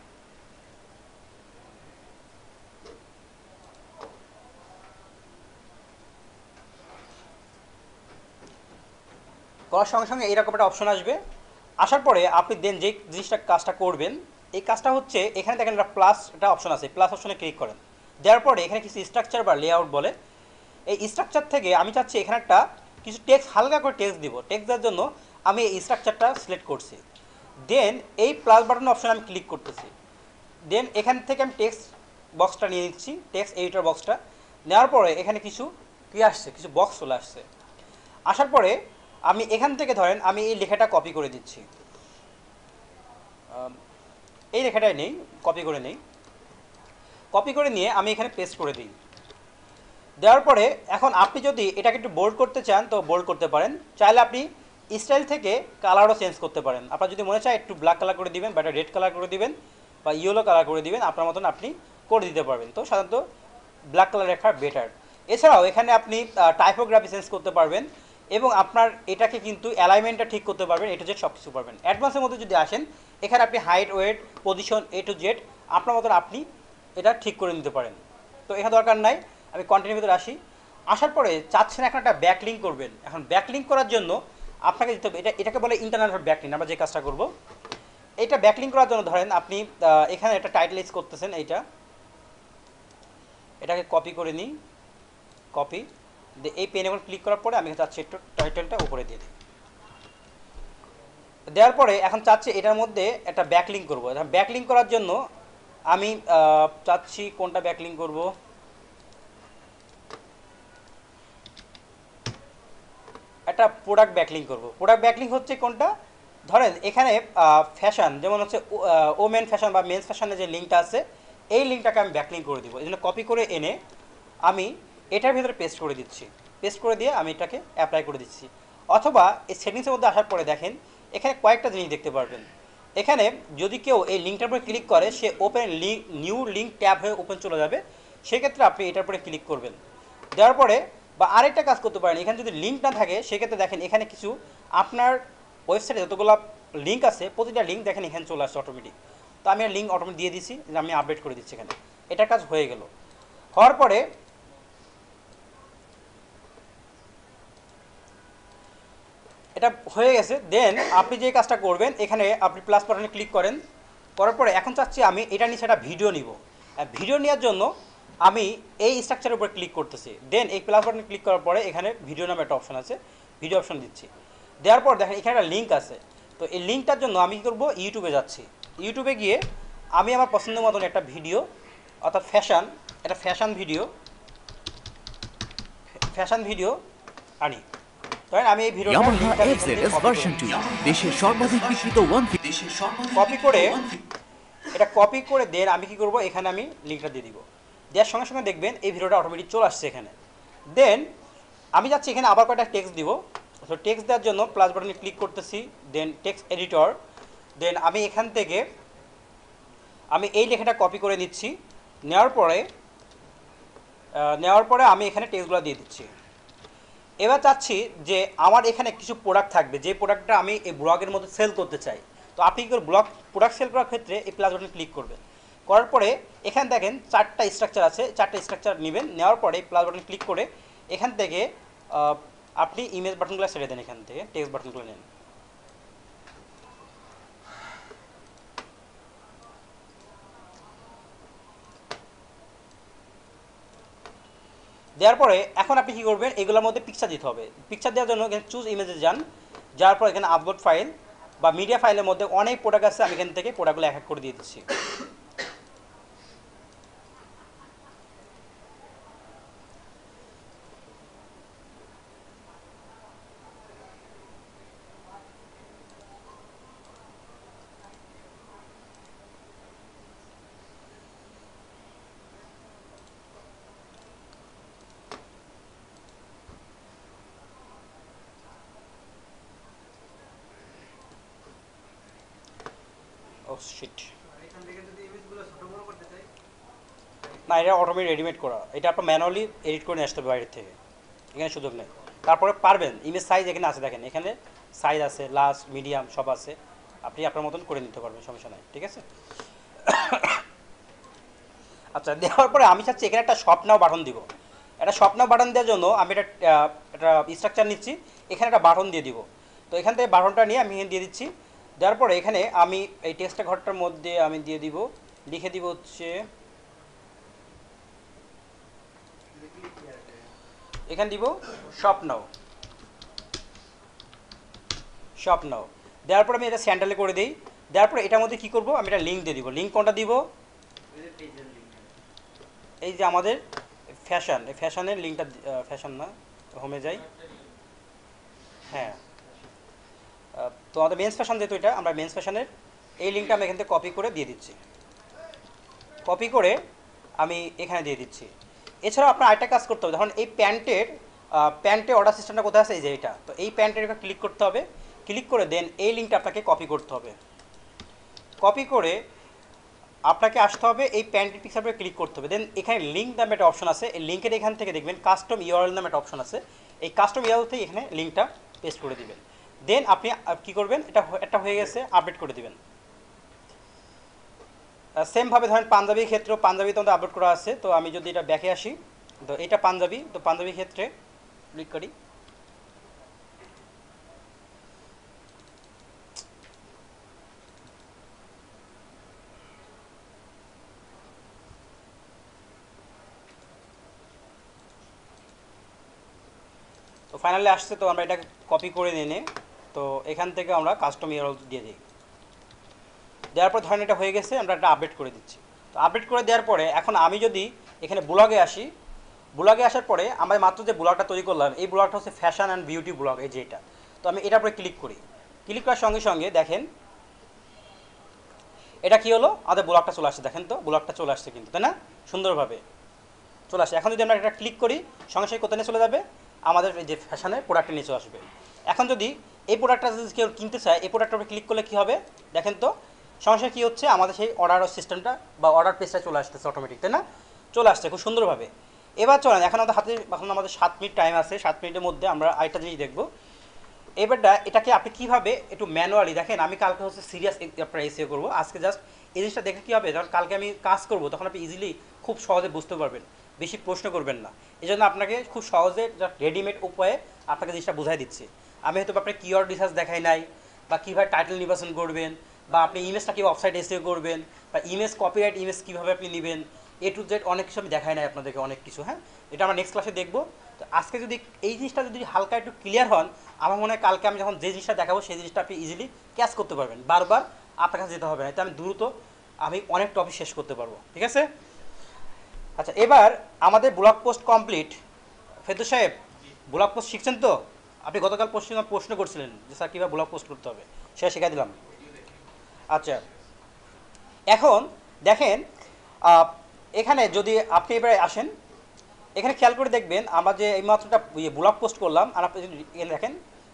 করার সঙ্গে সঙ্গে এইরকম একটা অপশন আসবে। আসার পরে আপনি দেন যে জিনিসটা কাজটা করবেন, এই কাজটা হচ্ছে এখানে দেখেন একটা প্লাস একটা অপশন আছে, প্লাস অপশনে ক্লিক করেন। দেওয়ার পরে এখানে কিছু স্ট্রাকচার বা লেআউট বলে, এই স্ট্রাকচার থেকে আমি চাচ্ছি এখানে একটা কিছু টেক্সট, হালকা করে টেক্সট দিব। টেক্সট দেওয়ার জন্য আমি এই স্ট্রাকচারটা সিলেক্ট করছি। দেন এই প্লাস বাটন অপশনে আমি ক্লিক করতেছি। দেন এখান থেকে আমি টেক্সট বক্সটা নিয়ে নিচ্ছি, টেক্সট এডিটর বক্সটা নেওয়ার পরে এখানে কিছু কি আসছে, কিছু বক্স চলে আসছে। আসার পরে আমি এখান থেকে ধরেন আমি এই লেখাটা কপি করে দিচ্ছি। এই লেখাটাই নেই, কপি করে নেই। কপি করে নিয়ে আমি এখানে পেস্ট করে দিই। দেওয়ার পরে এখন আপনি যদি এটাকে একটু বোল্ড করতে চান তো বোল্ড করতে পারেন। চাইলে আপনি স্টাইল থেকে কালারও চেঞ্জ করতে পারেন। আপনার যদি মনে চায় একটু ব্ল্যাক কালার করে দিবেন বা একটা রেড কালার করে দিবেন বা ইয়েলো কালার করে দিবেন, আপনার মতন আপনি করে দিতে পারবেন। তো সাধারণত ব্ল্যাক কালার রাখা বেটার। এছাড়াও এখানে আপনি টাইপোগ্রাফি চেঞ্জ করতে পারবেন এবং আপনার এটাকে কিন্তু অ্যালাইনমেন্টটা ঠিক করতে পারবেন, এ টু জেড সব কিছু পারবেন। অ্যাডভান্সের মধ্যে যদি আসেন, এখানে আপনি height, weight, position, A to Z আপনার মতন আপনি এটা ঠিক করে নিতে পারেন। তো এখানে দরকার নাই, আমি কন্টেন্টের ভিতরে আসি। আসার পরে চাচ্ছেন এখন একটা ব্যাকলিঙ্ক করবেন। এখন ব্যাকলিঙ্ক করার জন্য আপনাকে দিতে হবে, এটাকে বলে ইন্টারনাল ব্যাকলিঙ্ক। আমরা যে কাজটা করব, এইটা ব্যাকলিঙ্ক করার জন্য ধরেন আপনি এখানে একটা টাইটেল ইউজ করতেছেন, এটাকে কপি করে নিই, কপি। এই পেন এখন ক্লিক করার পরে আমি চাচ্ছি একটু টাইটেলটা উপরে দিয়ে দিই। দেওয়ার পরে এখন চাচ্ছি এটার মধ্যে একটা ব্যাকলিঙ্ক করবো। ব্যাকলিঙ্ক করার জন্য আমি চাচ্ছি কোনটা ব্যাকলিঙ্ক করব। একটা প্রোডাক্ট ব্যাকলিঙ্ক করব। প্রোডাক্ট ব্যাকলিঙ্ক হচ্ছে কোনটা, ধরেন এখানে ফ্যাশন, যেমন হচ্ছে ওমেন ফ্যাশন বা মেন্স ফ্যাশনের যে লিঙ্কটা আছে, এই লিঙ্কটাকে আমি ব্যাকলিঙ্ক করে দিব। এই জন্য কপি করে এনে আমি এটার ভিতরে পেস্ট করে দিচ্ছি। পেস্ট করে দিয়ে আমি এটাকে অ্যাপ্লাই করে দিচ্ছি। অথবা এই সেটিংসের মধ্যে আসার পরে দেখেন এখানে কয়েকটা জিনিস দেখতে পারবেন। এখানে যদি কেউ এই লিঙ্কটার উপরে ক্লিক করে, সে open link, new link tab হয়ে ওপেন চলে যাবে। সেক্ষেত্রে আপনি এটার উপরে ক্লিক করবেন। দেওয়ার পরে বা আরেকটা কাজ করতে পারেন, এখানে যদি লিঙ্ক না থাকে সেক্ষেত্রে দেখেন এখানে কিছু আপনার ওয়েবসাইটে যতগুলো লিঙ্ক আছে, প্রতিটা লিঙ্ক দেখেন এখানে চলে আসছে অটোমেটিক। তো আমি লিঙ্ক অটোমেটিক দিয়ে দিচ্ছি, আমি আপডেট করে দিচ্ছি এখানে। এটার কাজ হয়ে গেল। হওয়ার পরে এটা হয়ে গেছে। দেন আপনি যে কাজটা করবেন, এখানে আপনি প্লাস বাটনে ক্লিক করেন। করার পরে এখন চাচ্ছি আমি এটা নিচে একটা ভিডিও নিব। ভিডিও নেওয়ার জন্য আমি এই স্ট্রাকচারের উপরে ক্লিক করতেছি। দেন এই প্লাস বাটনে ক্লিক করার পরে এখানে ভিডিও নামে একটা অপশন আছে, ভিডিও অপশন দিচ্ছি। দেওয়ার পর দেখেন এখানে একটা লিঙ্ক আছে। তো এই লিঙ্কটার জন্য আমি কী করবো, ইউটিউবে যাচ্ছি। ইউটিউবে গিয়ে আমি আমার পছন্দের মতন একটা ভিডিও, অর্থাৎ একটা ফ্যাশন ভিডিও আনি। ধরেন আমি এই ভিডিওটা Yamaha লিঙ্কটা এখান থেকে FZS কপি করে version 2 দেশের সর্বাধিক বিক্রিত কপি করে এটা কপি করে দেন আমি কি করব, এখানে আমি লিঙ্কটা দিয়ে দিব। দেওয়ার সঙ্গে সঙ্গে দেখবেন এই ভিডিওটা অটোমেটিক চলে আসছে এখানে। দেন আমি যাচ্ছি এখানে আবার কয়েকটা টেক্সট দিব। তো টেক্সট দেওয়ার জন্য প্লাস বাটনে ক্লিক করতেছি, দেন টেক্সট এডিটর। দেন আমি এখান থেকে আমি এই লেখাটা কপি করে নিচ্ছি। নেওয়ার পরে আমি এখানে টেক্সটগুলো দিয়ে দিচ্ছি। এবার চাচ্ছি যে আমার এখানে কিছু প্রোডাক্ট থাকবে, যে প্রোডাক্টটা আমি এই ব্লগের মধ্যে সেল করতে চাই। তো আপনি কি প্রোডাক্ট সেল করার ক্ষেত্রে এই প্লাস বাটনে ক্লিক করবেন। করার পরে এখানে দেখেন চারটা স্ট্রাকচার আছে, চারটা স্ট্রাকচার নেবেন। নেওয়ার পরে প্লাস বাটনে ক্লিক করে এখান থেকে আপনি ইমেজ বাটনগুলো ছেড়ে দেন, এখান থেকে টেক্সট বাটনগুলো নেন। দেওয়ার পরে এখন আপনি কী করবেন, এগুলোর মধ্যে পিকচার দিতে হবে। পিকচার দেওয়ার জন্য এখানে চুজ ইমেজে যান। যাওয়ার পর এখানে আপলোড ফাইল বা মিডিয়া ফাইলের মধ্যে অনেক প্রোডাক্ট আছে, আমি এখান থেকে প্রোডাক্টগুলো এক এক করে দিয়ে দিচ্ছি। শিট, না এটা অটোমেটিক রেডিমেড করা, এটা আপনার ম্যানুয়ালি এডিট করে নিয়ে আসতে হবে বাইরের থেকে, এখানে সুযোগ নেই। তারপরে পারবেন, ইমেজ সাইজ এখানে আছে, দেখেন এখানে সাইজ আছে, লার্জ মিডিয়াম সব আছে, আপনি আপনার মতন করে নিতে পারবেন, সমস্যা নাই, ঠিক আছে। আচ্ছা, দেওয়ার পরে আমি চাচ্ছি এখানে একটা শপ নাও বাটন দিব। একটা শপ নাও বাটন দেওয়ার জন্য আমি একটা স্ট্রাকচার নিচ্ছি, এখানে একটা বাটন দিয়ে দিব। তো এখান থেকে বাটনটা নিয়ে আমি এখানে দিয়ে দিচ্ছি। দেওয়ার পরে এখানে আমি এই টেক্সটটা ঘরটার মধ্যে আমি দিয়ে দিব, লিখে দিব হচ্ছে, এখানে দিব শপ নাও, শপ নাও। দেওয়ার পরে আমি এটা স্যান্ডেলে করে দিই। দেওয়ার পরে এটার মধ্যে কী করবো, আমি একটা লিঙ্ক দিয়ে দিব। লিঙ্ক কোনটা দিব, এই যে আমাদের ফ্যাশন, এই ফ্যাশনের লিঙ্কটা, ফ্যাশন না, হোমে যাই, হ্যাঁ। তো আমাদের মেন্স ফ্যাশন যেহেতু এটা, আমরা মেন্স ফ্যাশনের এই লিঙ্কটা আমি এখান থেকে কপি করে দিয়ে দিচ্ছি, কপি করে আমি এখানে দিয়ে দিচ্ছি। এছাড়াও আপনার আরেকটা কাজ করতে হবে, ধরুন এই প্যান্টের অর্ডার সিস্টেমটা কোথায় আছে, এই যে এটা, তো এই প্যান্টের উপর ক্লিক করতে হবে, ক্লিক করে দেন এই লিঙ্কটা আপনাকে কপি করতে হবে, কপি করে আপনাকে আসতে হবে এই প্যান্টের পিকচারে ক্লিক করতে হবে। দেন এখানে লিঙ্ক নামে একটা অপশন আছে, এই লিঙ্কের এখান থেকে দেখবেন কাস্টম ইউআরএল নামে একটা অপশন আছে, এই কাস্টম ইউআরএল থেকে এখানে লিঙ্কটা পেস্ট করে দিবেন। দেন আপনি কী করবেন, এটা হয়ে গেছে, আপডেট করে দিবেন। সেমভাবে ধরেন পাঞ্জাবির ক্ষেত্রেও, পাঞ্জাবিতে আমাদের আপলোড করা আছে। তো আমি যদি এটা ব্যাকে আসি, তো এটা পাঞ্জাবি, তো পাঞ্জাবি ক্ষেত্রে ক্লিক করি, তো ফাইনালি আসছে। তো আমরা এটা কপি করে নিয়ে, তো এখান থেকে আমরা কাস্টম ইউআরএল দিয়ে দিই। দেওয়ার পর ধরেন এটা হয়ে গেছে, আমরা এটা আপডেট করে দিচ্ছি। তো আপডেট করে দেওয়ার পরে এখন আমি যদি এখানে ব্লগে আসি, ব্লগে আসার পরে আমরা মাত্র যে ব্লগটা তৈরি করলাম, এই ব্লগটা হচ্ছে ফ্যাশন অ্যান্ড বিউটি ব্লগ, এই যে এটা। তো আমি এটার উপরে ক্লিক করি, ক্লিক করার সঙ্গে সঙ্গে দেখেন এটা কী হলো, আমাদের ব্লগটা চলে আসছে, দেখেন তো ব্লগটা চলে আসছে কিন্তু, তাই না, সুন্দরভাবে চলে আসে। এখন যদি আমরা এটা ক্লিক করি, সঙ্গে সঙ্গে কোথায় নিয়ে চলে যাবে, আমাদের এই যে ফ্যাশনের প্রোডাক্টে নিয়ে চলে আসবে। এখন যদি এই প্রোডাক্টটা যদি কেউ কিনতে চায়, এই প্রোডাক্টের উপরে ক্লিক করলে কী হবে, দেখেন তো সঙ্গে সঙ্গে কী হচ্ছে, আমাদের সেই অর্ডার সিস্টেমটা বা অর্ডার পেজটা চলে আসতেছে অটোমেটিক, তাই না, চলে আসছে খুব সুন্দরভাবে। এবার চলেন, এখন আমাদের 7 মিনিট টাইম আছে, 7 মিনিটের মধ্যে আমরা আরেকটা জিনিস দেখবো। এবারটা এটাকে আপনি কীভাবে একটু ম্যানুয়ালি, দেখেন আমি কালকে হচ্ছে সিরিয়াস আপনার এসিও করবো, আজকে জাস্ট এই জিনিসটা দেখে কী হবে, যখন কালকে আমি কাজ করবো তখন আপনি ইজিলি খুব সহজে বুঝতে পারবেন, বেশি প্রশ্ন করবেন না। এই জন্য আপনাকে খুব সহজে রেডিমেড উপায়ে আপনাকে জিনিসটা বোঝাই দিচ্ছি। আমি হয়তো আপনার কিওয়ার্ড রিসার্চ দেখাই নাই, বা কীভাবে টাইটেল নির্বাচন করবেন, বা আপনি ইমেজটা কীভাবে ওয়েবসাইট এসিও করবেন, বা ইমেজ কপিরাইট ইমেজ কীভাবে আপনি নেবেন, এ টু জেড অনেক কিছু আমি দেখাই নাই আপনাদেরকে, অনেক কিছু, হ্যাঁ, এটা আমরা নেক্সট ক্লাসে দেখবো। তো আজকে যদি এই জিনিসটা যদি হালকা একটু ক্লিয়ার হন, আমার মনে হয় কালকে আমি যখন যে জিনিসটা দেখাবো সেই জিনিসটা আপনি ইজিলি ক্যাচ করতে পারবেন, বারবার আপনার কাছে যেতে হবে না, এতে আমি অনেক টপিক শেষ করতে পারবো, ঠিক আছে। আচ্ছা, এবার আমাদের ব্লগ পোস্ট কমপ্লিট। ফেরদৌস সাহেব, ব্লগ পোস্ট শিখছেন তো? আপনি গতকাল প্রশ্ন করছিলেন যে স্যার কীভাবে ব্লগ পোস্ট করতে হবে, সেটা শেখাই দিলাম। আচ্ছা, এখন দেখেন এখানে যদি আপনি এবারে আসেন, এখানে খেয়াল করে দেখবেন আমরা যে এই মাত্রটা ব্লগ পোস্ট করলাম, আর আপনি যদি এখানে দেখেন,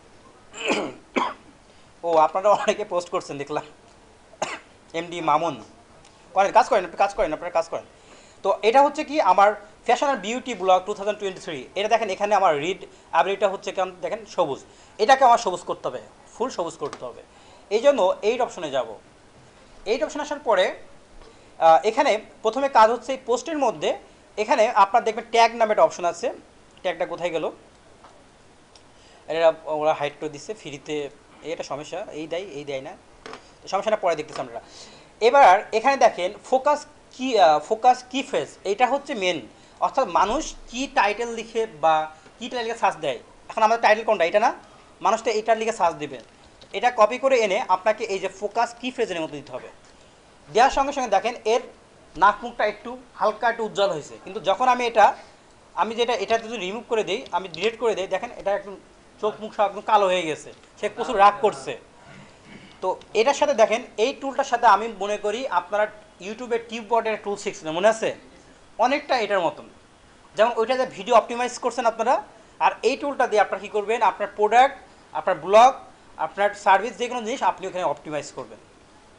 ও আপনারা অনেকে পোস্ট করছেন দেখলাম, এমডি মামুন, কাজ করেন আপনারা কাজ করেন। তো এটা হচ্ছে কি আমার ফ্যাশন আর বিউটি ব্লগ 2023, এটা দেখেন এখানে আমার রিড অ্যাবিলিটিটা হচ্ছে কেমন, দেখেন সবুজ, এটাকে আমার সবুজ করতে হবে, ফুল সবুজ করতে হবে। এই জন্য এইট অপশনে যাব। এইট অপশন আসার পরে এখানে প্রথমে কাজ হচ্ছে এই পোস্টের মধ্যে, এখানে আপনার দেখবেন ট্যাগ নামে একটা অপশন আছে, ট্যাগটা কোথায় গেল, এটা ওরা হাইড করে দিচ্ছে ফ্রিতে, এটা সমস্যা, এই দেয় না, সমস্যাটা পরে দেখতেছি আমরা। এবার এখানে দেখেন ফোকাস কি ফ্রেজ, এইটা হচ্ছে মেন, অর্থাৎ মানুষ কি টাইটেল লিখে বা কি টাইটেল লিখে সার্চ দেয়। এখন আমাদের টাইটেল কোনটা, এটা না, মানুষটা এইটার লিখে সার্চ দেবে, এটা কপি করে এনে আপনাকে এই যে ফোকাস কি ফ্রেজের মধ্যে দিতে হবে। দেওয়ার সঙ্গে সঙ্গে দেখেন এর নাক মুখটা একটু হালকা একটু উজ্জ্বল হয়েছে, কিন্তু যখন আমি এটা যদি রিমুভ করে দিই, আমি ডিলিট করে দিই, দেখেন এটা একদম চোখ মুখ সব একদম কালো হয়ে গেছে, সে প্রচুর রাগ করছে। তো এটার সাথে দেখেন এই টুলটার সাথে আমি মনে করি আপনারা ইউটিউবের টিউববোর্ডের টুল শিখছিলেন, মনে আছে, অনেকটা এটার মতন, যেমন ওইটাতে ভিডিও অপটিমাইজ করছেন আপনারা, আর এই টুলটা দিয়ে আপনারা কী করবেন, আপনার প্রোডাক্ট, আপনার ব্লগ, আপনার সার্ভিস, যে কোনো জিনিস আপনি ওখানে অপটিমাইজ করবেন। তো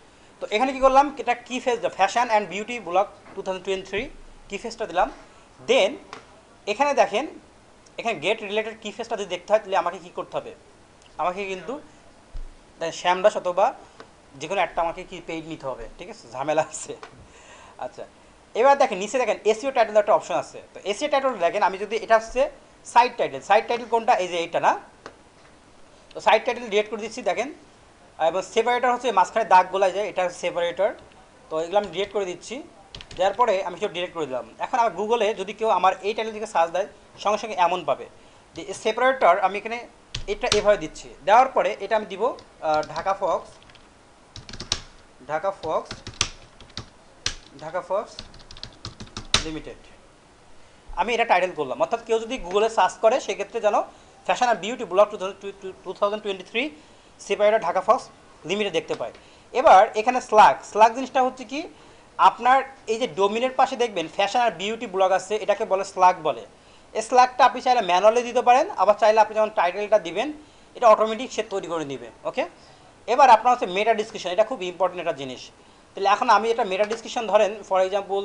তো এখানে কি করলাম, এটা কি phase, fashion and beauty blog 2023 কি ফেজটা দিলাম। দেন এখানে দেখেন, এখানে গেট রিলেটেড কি ফেজটা যদি দেখতে হয় তাহলে আমাকে কী করতে হবে, আমাকে কিন্তু শ্যামদাস অথবা যে কোনো একটা আমাকে কি পেইড নিতে হবে, ঠিক আছে, ঝামেলা আছে। আচ্ছা, এবার দেখেন নিচে দেখেন এসইও টাইটেল একটা অপশন আছে। তো এসইও টাইটেল দেখেন, আমি যদি এটা হচ্ছে সাইট টাইটেল, সাইট টাইটেল কোনটা, এই যে এইটা না। তো সাইট টাইটেল ডিলিট করে দিচ্ছি দেখেন, এবং সেপারেটর হচ্ছে মাঝখানে দাগ গোলা যায়, এটা সেপারেটর। তো এগুলো আমি ডিলিট করে দিচ্ছি, দেওয়ার পরে আমি সেটা ডিলিট করে দিলাম। এখন আমার গুগলে যদি কেউ আমার এই টাইটেল থেকে সার্চ দেয় সঙ্গে সঙ্গে এমন পাবে যে সেপারেটর, আমি এখানে এটা এভাবে দিচ্ছি, দেওয়ার পরে এটা আমি দিব Dhaka fox, Dhaka fox, Dhaka fox limited. আমি এটা টাইটেল করলাম, অর্থাৎ কেউ যদি গুগলে সার্চ করে সেক্ষেত্রে যেন ফ্যাশন আর beauty blog 2023 separator Dhaka fox limited দেখতে পায়। এবার এখানে স্লাগ জিনিসটা হচ্ছে কি, আপনার এই যে ডোমিনের পাশে দেখবেন ফ্যাশন আর বিউটি ব্লগ আছে, এটাকে বলে স্লাগ বলে। এই স্লাগটা আপনি চাইলে ম্যানুয়ালি দিতে পারেন, আবার চাইলে আপনি যখন টাইটেলটা দিবেন এটা অটোমেটিক সে তৈরি করে দিবে। ওকে, এবার আপনার হচ্ছে মেটা ডিসক্রিপশন, এটা খুব ইম্পর্টেন্ট একটা জিনিস। তাহলে এখন আমি এটা মেটা ডিসক্রিপশন ধরেন ফর এক্সাম্পল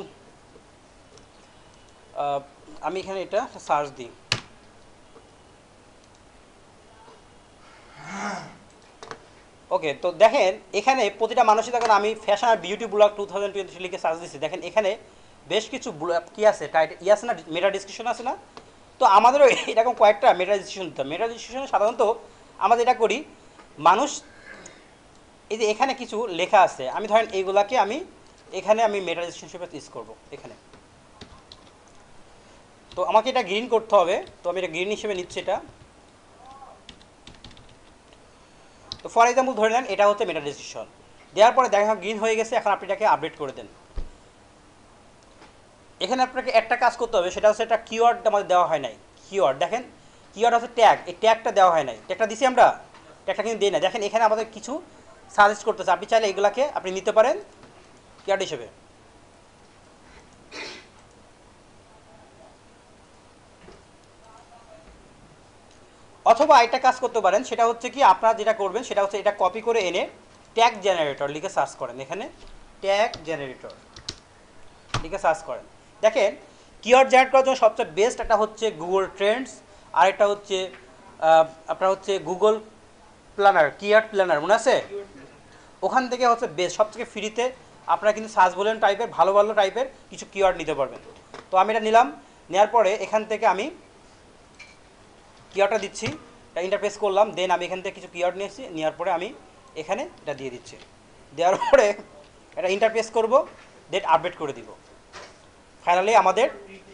আমি এখানে এটা সার্চ দিই, ওকে। তো দেখেন এখানে প্রতিটা মানুষই, দেখেন আমি ফ্যাশন আর বিউটি ব্লগ 2023 লিখে সার্চ দিচ্ছি, দেখেন এখানে বেশ কিছু কি আছে, টাইটেল আছে না, মেটা ডিসক্রিপশন আছে না। তো আমাদেরও এরকম কয়েকটা মেটা ডিসক্রিপশন দিতে হবে। মেটা ডিসক্রিপশনে সাধারণত আমাদের এটা করি, মানুষ এই যে এখানে কিছু লেখা আছে, আমি ধরেন এইগুলাকে আমি এখানে আমি মেটা ডিসক্রিপশন হিসেবে ইউজ করবো এখানে। তো আমাকে এটা গ্রিন করতে হবে, তো আমি এটা গ্রিন হিসেবে নিচ্ছি এটা। তো ফর এক্সাম্পল ধরে নেন এটা হচ্ছে মেটা ডিসক্রিপশন, দেওয়ার পরে দেখা গ্রিন হয়ে গেছে। এখন আপনি এটাকে আপডেট করে দেন। এখানে আপনাকে একটা কাজ করতে হবে, সেটা হচ্ছে একটা কিওয়ার্ড আমাদের দেওয়া হয় নাই। কিওয়ার্ড দেখেন, কিওয়ার্ড হচ্ছে ট্যাগ, এই ট্যাগটা দেওয়া হয় নাই। ট্যাগটা দিছি আমরা, ট্যাগটা কিন্তু দিই না। দেখেন এখানে আমাদের কিছু সাজেস্ট করতেছে, আপনি চাইলে এগুলাকে আপনি নিতে পারেন কিওয়ার্ড হিসেবে। অথবা একটা কাজ করতে পারেন, সেটা হচ্ছে কি আপনারা যেটা করবেন সেটা হচ্ছে এটা কপি করে এনে ট্যাগ জেনারেটর লিখে সার্চ করেন। এখানে ট্যাগ জেনারেটর লিখে সার্চ করেন। দেখেন কিওয়ার্ড জেনারেট করার জন্য সবচেয়ে বেস্ট একটা হচ্ছে গুগল ট্রেন্ডস, আর একটা হচ্ছে আপনার হচ্ছে গুগল প্ল্যানার, কিওয়ার্ড প্ল্যানার মনে আছে, ওখান থেকে হচ্ছে বেস্ট, সবথেকে ফ্রিতে আপনারা কিন্তু সার্চ বলেন টাইপের ভালো ভালো টাইপের কিছু কিওয়ার্ড নিতে পারবেন। তো আমি এটা নিলাম, নেওয়ার পরে এখান থেকে আমি কিওয়ার্ডটা দিচ্ছি, এটা ইন্টারপ্রেস করলাম। দেন আমি এখান থেকে কিছু কিওয়ার্ড নিয়েছি, নেওয়ার পরে আমি এখানে এটা দিয়ে দিচ্ছি, দেওয়ার পরে এটা ইন্টারপ্রেস করব, দেন আপডেট করে দিব। ফাইনালি আমাদের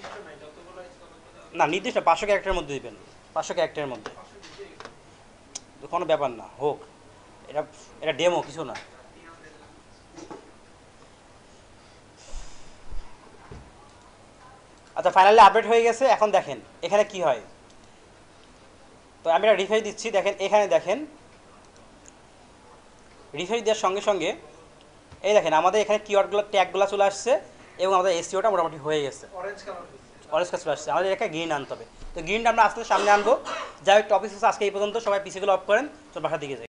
না নির্দিষ্ট 500 ক্যারেক্টারের মধ্যে দিবেন, 500 ক্যারেক্টারের মধ্যে, কোনো ব্যাপার না, হোক এটা, এটা ডেমো কিছু না। আচ্ছা ফাইনালি আপডেট হয়ে গেছে। এখন দেখেন এখানে কি হয়, তো আমি এটা রিফ্রেশ দিচ্ছি। দেখেন এখানে দেখেন রিফ্রেশ দেওয়ার সঙ্গে সঙ্গে এই দেখেন আমাদের এখানে কিওয়ার্ডগুলো ট্যাগগুলো চলে আসছে, এবং আমাদের এসইওটা মোটামুটি হয়ে গেছে, অরেঞ্জ কাজ চলে আসছে। আমাদের এখানে গ্রিন আনতে হবে। তো গ্রিনটা আমরা আস্তে সামনে আনবো। যাই হোক, টপিক আজকে এই পর্যন্ত। সবাই পিসিগুলো অফ করেন, তো বাসার দিকে যাই।